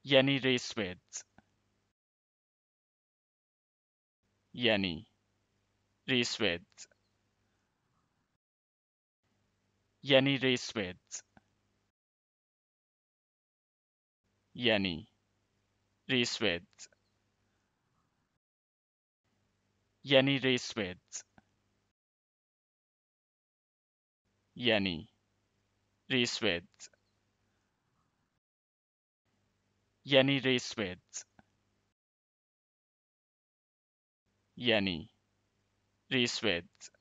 یعنی Rissveds. یعنی Rissveds. یعنی Rissveds. یعنی Rissveds. یعنی Rissveds. یعنی Rissveds. یعنی Rissveds. یعنی Rissveds.